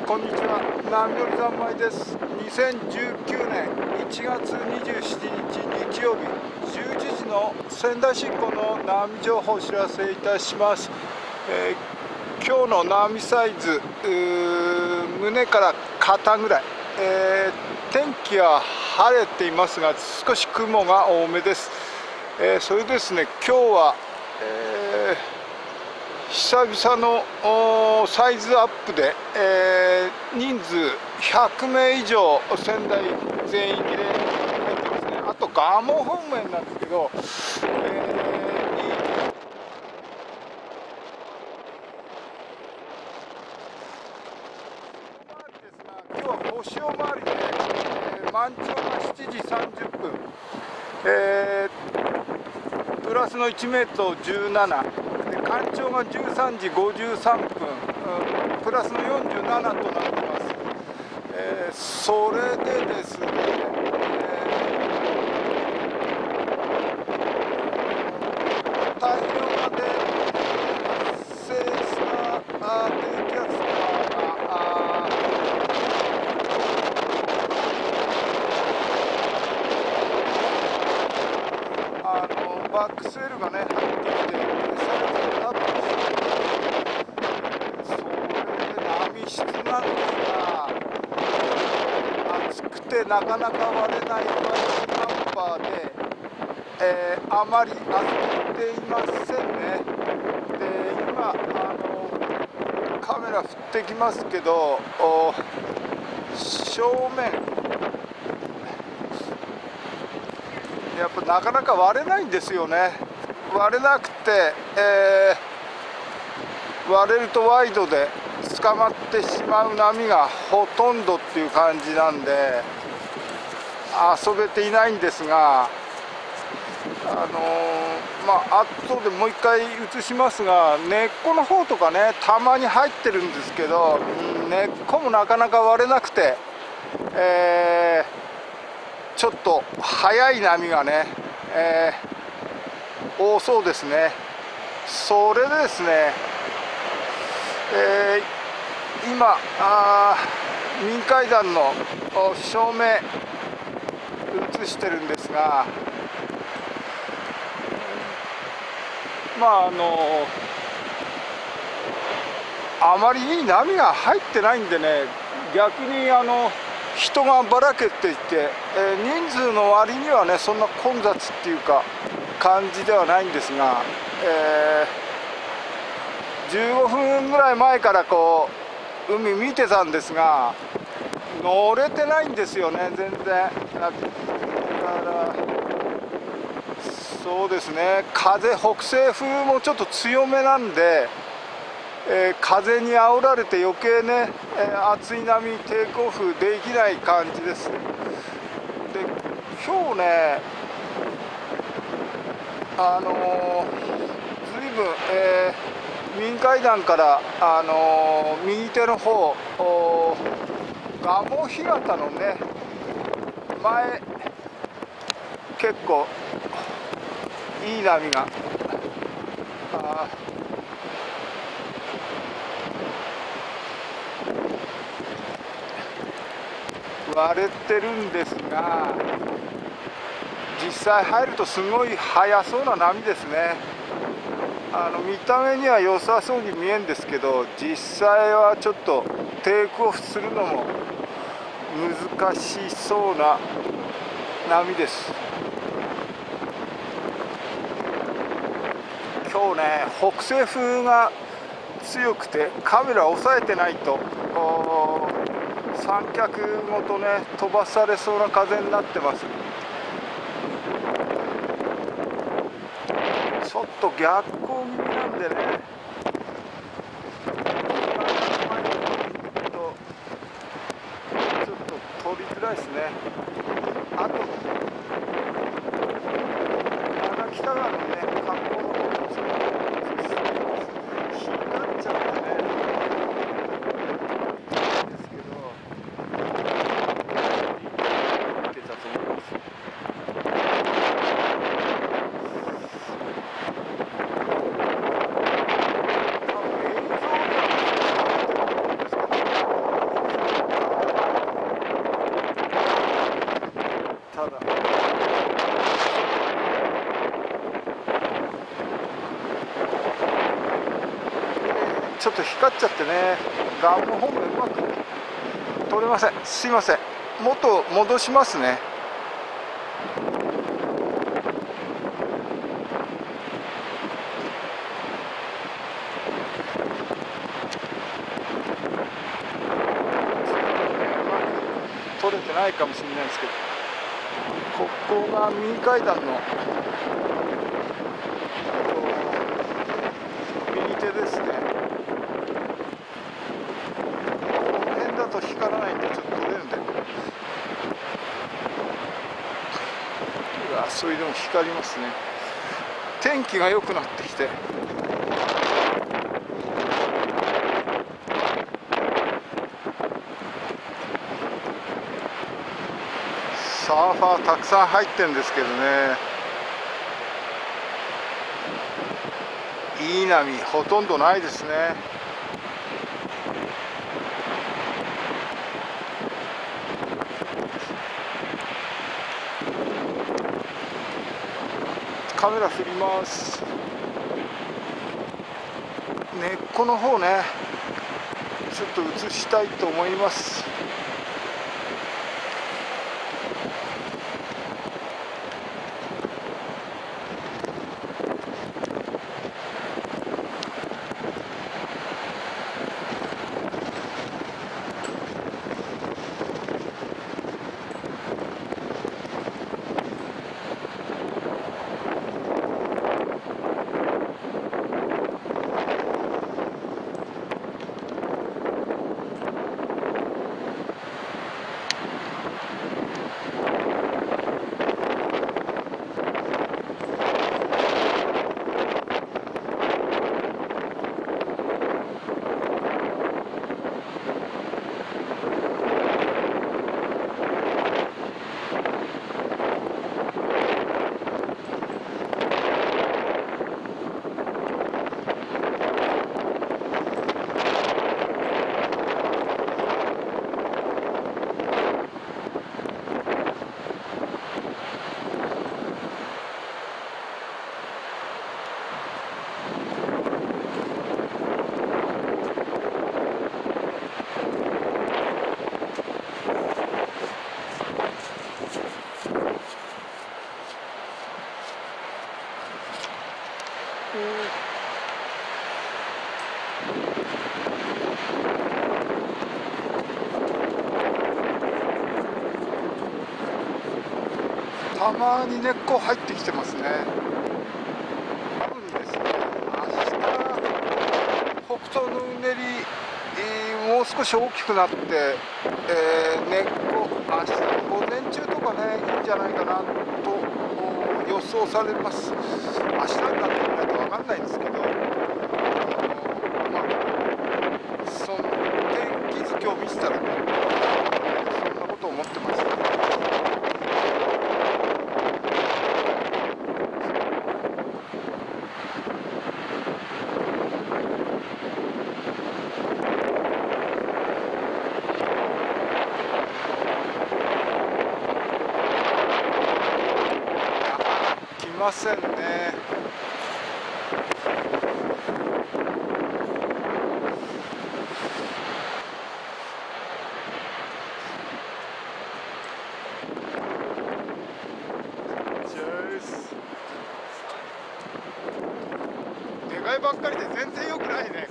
こんにちは。波乗り三昧です。2019年1月27日日曜日11時の仙台新港の波情報をお知らせいたします。今日の波サイズ胸から肩ぐらい、天気は晴れていますが少し雲が多めです。それですね、今日は、久々のサイズアップで、人数100名以上仙台全域で入ってますね。あと蒲生方面なんですけど、今日は星尾回りで、満潮が7時30分、プラスの1メートル17で、干潮が13時53分、プラスの47となっています。それでですね、太平洋側で発生した低気圧がバックスウェルがね入ってきて、サイズになってます。それで波質なんですが、暑くてなかなか割れないナンバーで、あまり当てていませんね。で、今カメラ振ってきますけど、正面やっぱなかなか割れないんですよね。割れなくて、割れるとワイドで捕まってしまう波がほとんどっていう感じなんで遊べていないんですが、後でもう一回映しますが、根っこの方とかねたまに入ってるんですけど、根っこもなかなか割れなくて、ちょっと速い波がね、多そうですね。それでですね、今民会団の照明映してるんですが、あまりいい波が入ってないんでね、逆に人がばらけていて、人数の割にはねそんな混雑っていうか感じではないんですが、15分ぐらい前からこう海見てたんですが乗れてないんですよね、全然。だからそうですね、風北西風もちょっと強めなんで、風にあおられて余計ね、熱い波テイクオフできない感じです。で、今日ね随分、民会団から右手の方蒲生干潟のね前結構いい波が割れてるんですが、実際入るとすごい速そうな波ですね。見た目には良さそうに見えるんですけど、実際はちょっとテイクオフするのも難しそうな波です。今日ね北西風が強くてカメラ押さえてないと三脚ごとね飛ばされそうな風になってます。ちょっと逆光気味なんでね、ちょっと撮りづらいですね。あと北川のね観光の方もそう日になっちゃってねですけど、いけたと思います。 ちょっと光っちゃってね、ガンの方もうまく取れません。すいません。元戻しますね。取れてないかもしれないですけど、ここが右階段の右手ですね。この辺だと光らないんでちょっと取れるんで、うわ、それでも光りますね。天気が良くなってきて、サーファーたくさん入ってるんですけどね、いい波ほとんどないですね。カメラ振ります。根っこの方ね、ちょっと映したいと思います。たまに根っこ入ってきてますね。多分ですね、明日北東のうねり、もう少し大きくなって、根っこ明日午前中とかね、いいんじゃないかなと予想されます。明日になってみないと分かんないんですけど、その天気図今日見せたらね、そんなことを思ってます。来ませんね。願いばっかりで全然良くないね。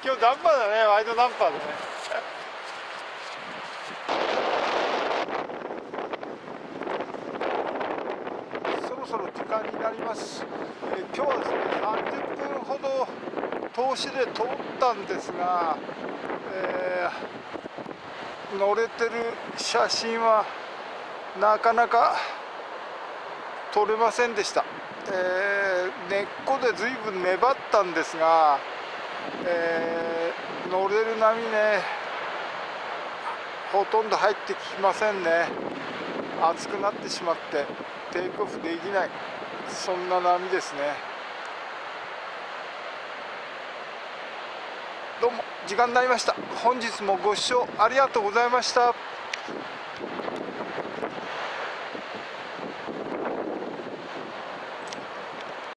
今日ダンパーだね、ワイドダンパーだね。そろそろ時間になります。今日はですね30分ほど通しで通ったんですが、乗れてる写真はなかなか撮れませんでした。根っこで随分粘ったんですが、乗れる波ねほとんど入ってきませんね。熱くなってしまってテイクオフできない、そんな波ですね。どうも時間になりました。本日もご視聴ありがとうございました。